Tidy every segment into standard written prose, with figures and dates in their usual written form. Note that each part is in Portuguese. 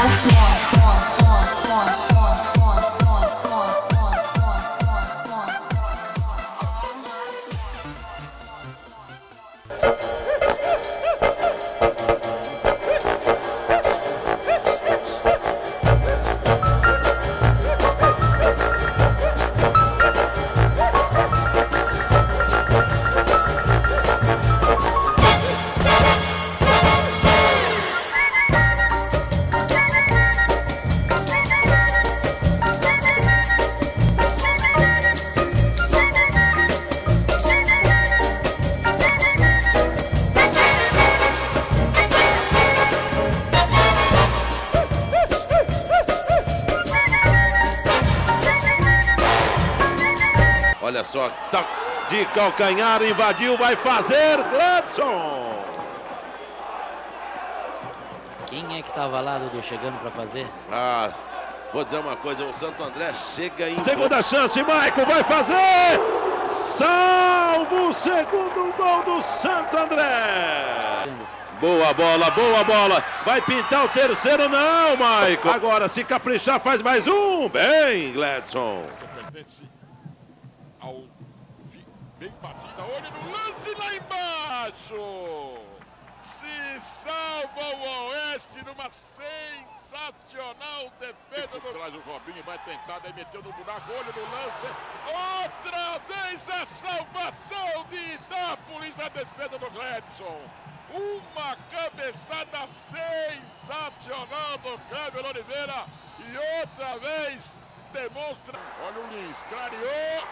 Olha só, de calcanhar, invadiu, vai fazer Gladson. Quem é que estava lá, Dudu, chegando para fazer? Ah, vou dizer uma coisa, o Santo André chega em... Segunda chance, Maicon vai fazer! Salvo o segundo gol do Santo André! Boa bola, vai pintar o terceiro, não, Maicon! Agora, se caprichar, faz mais um! Bem, Gladson! Bem batida, olha no lance lá embaixo! Se salva o Oeste numa sensacional defesa do... Traz o Robinho, vai tentar, daí meteu no buraco, olho no lance. Outra vez a salvação de Itápolis na defesa do Gladson. Uma cabeçada sensacional do Cleber Oliveira. E outra vez demonstra... Olha o Lins, clareou.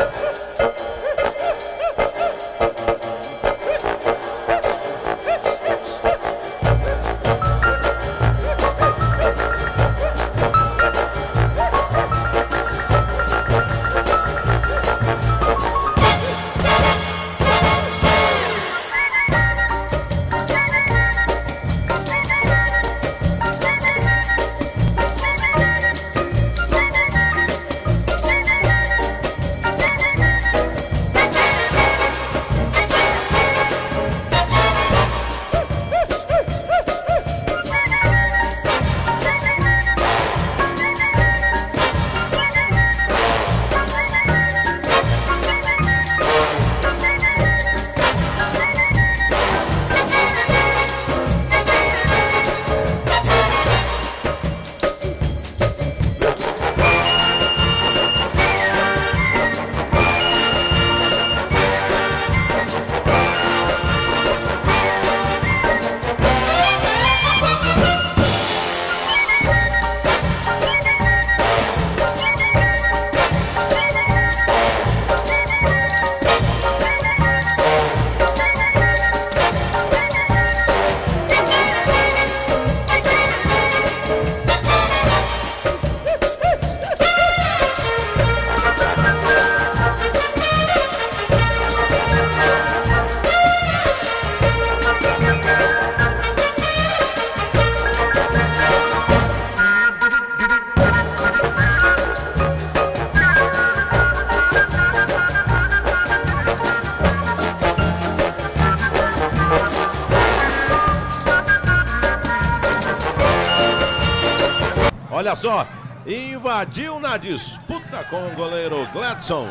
Olha só, invadiu na disputa com o goleiro Gladson.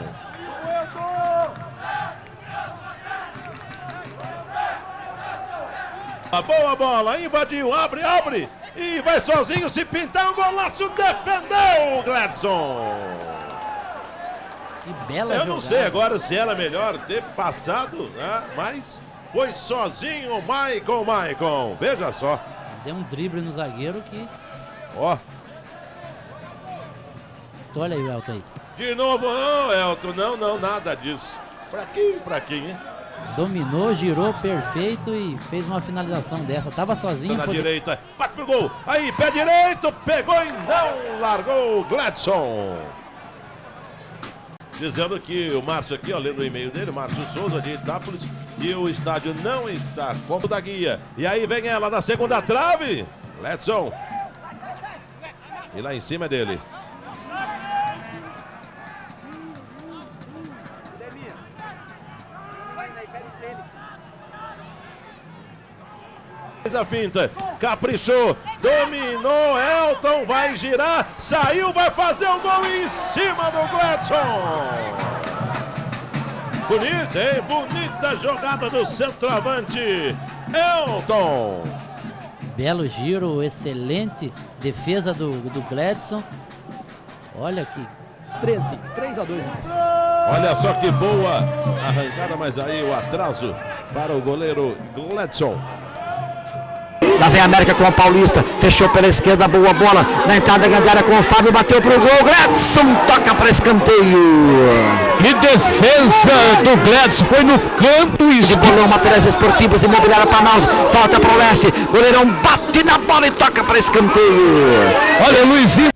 Boa bola, invadiu, abre e vai sozinho, se pintar um golaço, defendeu o Gladson. Que bela Eu jogada. não sei agora se era melhor ter passado, né? Mas foi sozinho o Maicon. Veja só. Deu um drible no zagueiro que... Ó. Olha aí o Elton aí. De novo, não, Elton, não, nada disso. Fraquinho, hein? Dominou, girou perfeito e fez uma finalização dessa. Tava sozinho. Na direita, bate pro gol. Aí, pé direito, pegou e não largou o Gladson. Dizendo que o Márcio aqui, ó, lendo o e-mail dele, Márcio Souza de Itápolis, que o estádio não está como da guia. E aí vem ela na segunda trave. Gladson. E lá em cima é dele. Fez a finta, caprichou, dominou, Elton vai girar, saiu, vai fazer o gol em cima do Gladson. Bonita, hein? Bonita jogada do centroavante Elton. Belo giro, excelente defesa do Gladson. Olha aqui. 3-2. Olha só que boa arrancada, mas aí o atraso para o goleiro Gladson. Lá vem a América com o Paulista, fechou pela esquerda, boa bola, na entrada da grande área com o Fábio, bateu pro gol, Gladson toca para escanteio. Que defesa do Gladson, foi no canto esquerdo. Bolão, materiais esportivos, imobiliária Planalto, falta pro leste, goleirão bate na bola e toca para escanteio. Olha, Luizinho.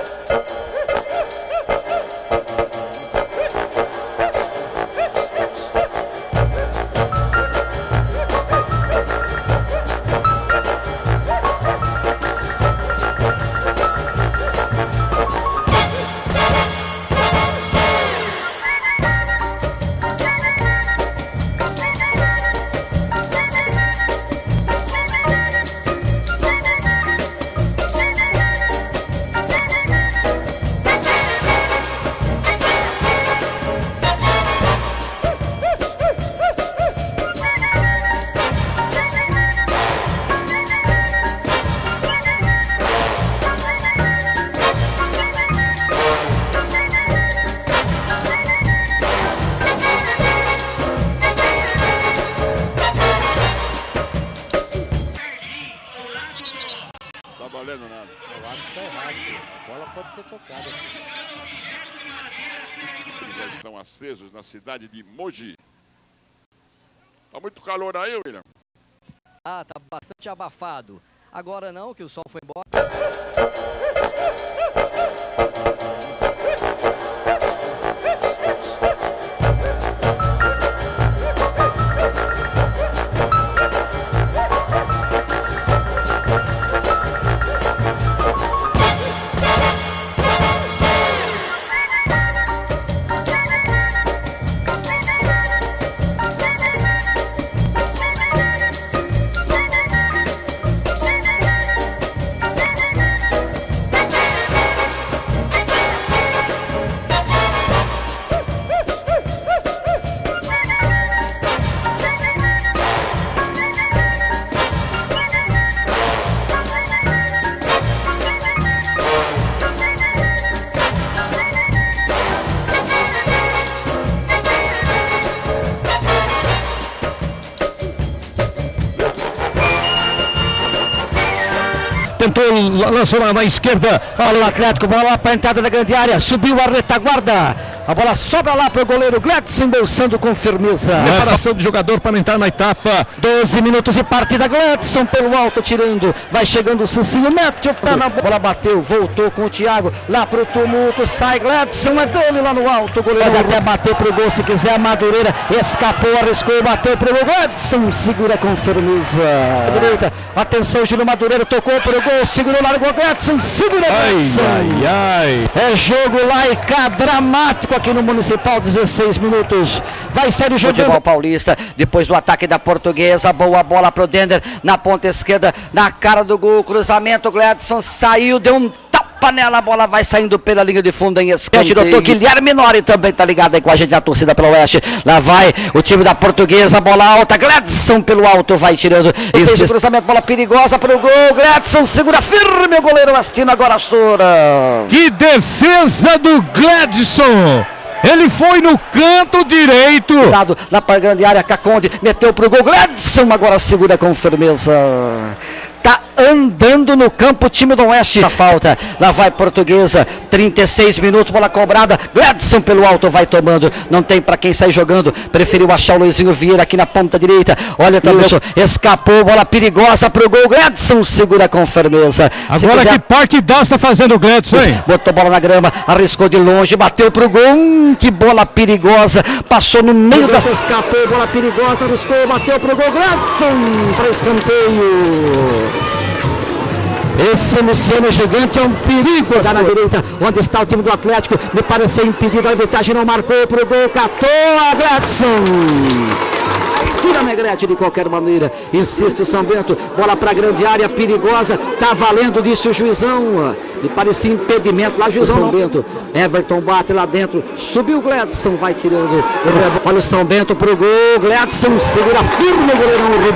Valendo nada. Eu acho que isso é errado, filho. A bola pode ser tocada. Eles já estão acesos na cidade de Mogi. Tá muito calor aí, William? Ah, tá bastante abafado. Agora não, que o sol foi embora. Tentou, lançou na esquerda, olha o Atlético, bola lá para a entrada da grande área, subiu a retaguarda, a bola sobra lá para o goleiro Gladson, embolsando com firmeza. Preparação do jogador para entrar na etapa. 12 minutos de partida, Gladson pelo alto tirando, vai chegando o Cicinho, mete o pé na bola, bateu, voltou com o Thiago, lá pro tumulto, sai Gladson, é dele lá no alto, o goleiro pode até bater pro gol se quiser, a Madureira escapou, arriscou, bateu pro gol, Gladson segura com firmeza. Direita, atenção, Júlio Madureira tocou pro gol, segurou, largou Gladson, segura Gladson. Ai, ai, ai. É jogo lá e cá, dramático aqui no Municipal, 16 minutos. Vai ser o jogo. Futebol Paulista, depois do ataque da Portuguesa, boa bola pro Dender, na ponta esquerda, na cara do gol, cruzamento, Gladson saiu, deu um tapa nela, a bola vai saindo pela linha de fundo em escanteio. Doutor Guilherme Nori também tá ligado aí com a gente, a torcida pelo oeste. Lá vai o time da Portuguesa, bola alta, Gladson pelo alto, vai tirando esse cruzamento, bola perigosa pro gol, Gladson segura firme, o goleiro Astino agora estoura. Que defesa do Gladson! Ele foi no canto direito. Dado lá para a grande área, Caconde meteu pro gol, Gladson agora segura com firmeza. Tá andando no campo o time do Oeste. A falta, lá vai Portuguesa, 36 minutos, bola cobrada, Gladson pelo alto vai tomando, não tem pra quem sair jogando, preferiu achar o Luizinho Vieira aqui na ponta direita, olha também, escapou, bola perigosa pro gol, Gladson segura com firmeza. Agora que partidaço tá fazendo o Gladson, hein? Botou bola na grama, arriscou de longe, bateu pro gol, que bola perigosa, passou no meio da... Escapou, bola perigosa, arriscou, bateu pro gol, Gladson para escanteio. Esse Luciano Gigante é um perigo. Lá na direita, onde está o time do Atlético, me pareceu impedido, a arbitragem não marcou pro gol, catou a Gladson. tira Negrete de qualquer maneira, insiste São Bento, bola para a grande área, perigosa, tá valendo, disse o juizão, me parecia impedimento lá, juizão. São Bento, Everton bate lá dentro, subiu o Gladson, vai tirando o rebote, olha o São Bento pro gol, Gladson segura firme o goleirão.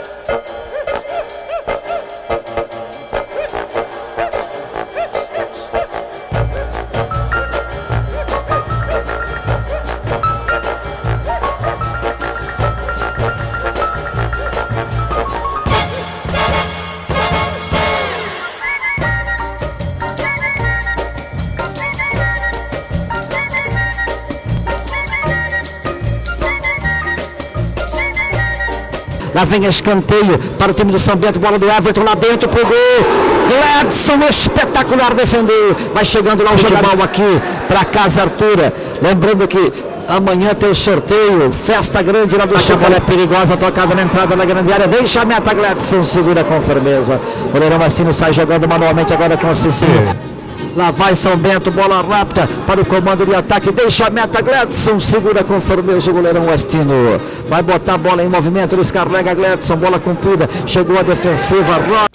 Lá vem escanteio para o time do São Bento, bola do Everton lá dentro pro gol. Gladson espetacular, defendeu. Vai chegando lá o jogador aqui para Casa Artura. Lembrando que amanhã tem o sorteio, festa grande lá do São Bento. É perigosa, tocada na entrada da grande área. Deixa a meta, Gladson segura com firmeza. O goleirão Mastino sai jogando manualmente agora com o Cici. Lá vai São Bento, bola rápida para o comando de ataque, deixa a meta, Gladson segura com firmeza o goleirão Westino. Vai botar a bola em movimento, descarrega Gladson, bola cumprida, chegou a defensiva.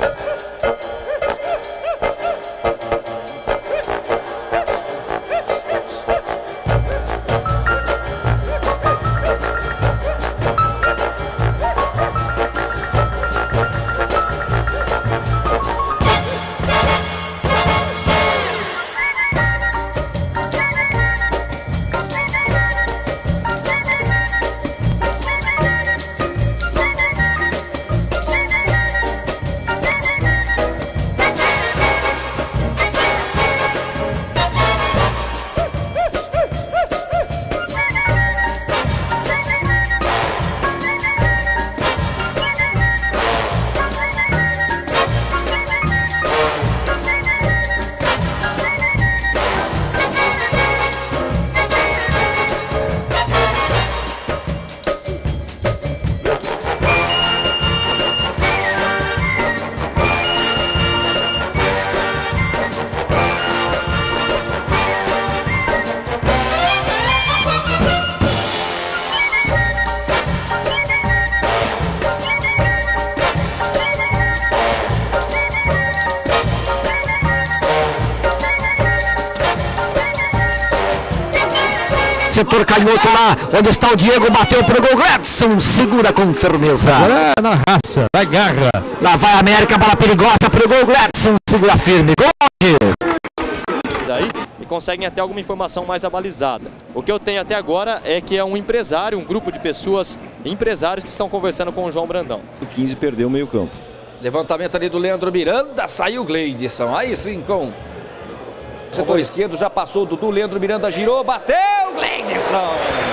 Setor canhoto lá, onde está o Diego, bateu pro gol, Gladson segura com firmeza. Agora na raça, vai garra. Lá vai a América, bola perigosa pro gol, Gladson segura firme, gol! Aí, e conseguem até alguma informação mais abalizada. O que eu tenho até agora é que é um empresário, um grupo de pessoas, empresários que estão conversando com o João Brandão. O 15 perdeu o meio campo. Levantamento ali do Leandro Miranda, saiu o Gleidson, aí sim com... Setor esquerdo, já passou o Dudu, Leandro Miranda girou, bateu, Gleidson!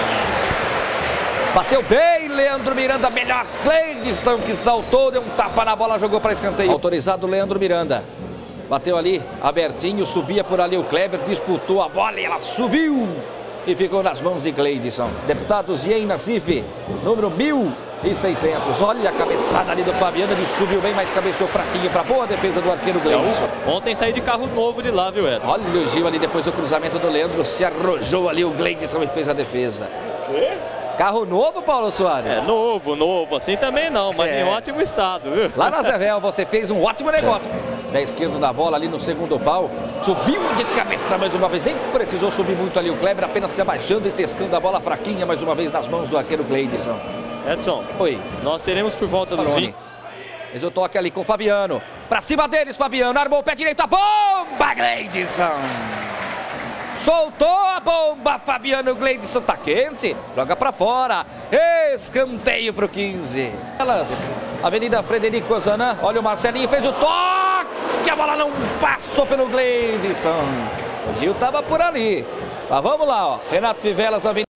Bateu bem, Leandro Miranda, melhor Gleidson que saltou, deu um tapa na bola, jogou para escanteio. Autorizado Leandro Miranda. Bateu ali, abertinho, subia por ali o Kleber, disputou a bola e ela subiu. E ficou nas mãos de Gleidson. Deputado Zien Nassif, número 1600. Olha a cabeçada ali do Fabiano, ele subiu bem, mas cabeçou fraquinho para boa defesa do arqueiro Gleidson. Ontem saí de carro novo de lá, viu, Edson? Olha o Gil ali depois do cruzamento do Leandro, se arrojou ali o Gleidson e fez a defesa. Carro novo, Paulo Soares? É, novo, assim também não, mas em ótimo estado, viu? Lá na Zevel você fez um ótimo negócio. Pé esquerdo da bola ali no segundo pau, subiu de cabeça mais uma vez, nem precisou subir muito ali o Kleber, apenas se abaixando e testando a bola fraquinha mais uma vez nas mãos do arqueiro Gleidson. Edson, oi. Nós teremos por volta dos 20. Fez o toque ali com o Fabiano, pra cima deles Fabiano, armou o pé direito, a bomba, Gleidson! Soltou a bomba, Fabiano, Gleidson tá quente, joga pra fora, escanteio pro 15. Elas, Avenida Frederico Ozanam, olha o Marcelinho, fez o toque, a bola não passou pelo Gleidson. O Gil tava por ali, mas vamos lá, ó, Renato Fivelas, Avenida.